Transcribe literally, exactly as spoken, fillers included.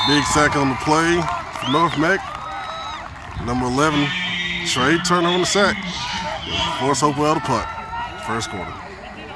Big sack on the play for North Meck. Number eleven, Trey Turner on the sack. Force Hopewell to punt. First quarter.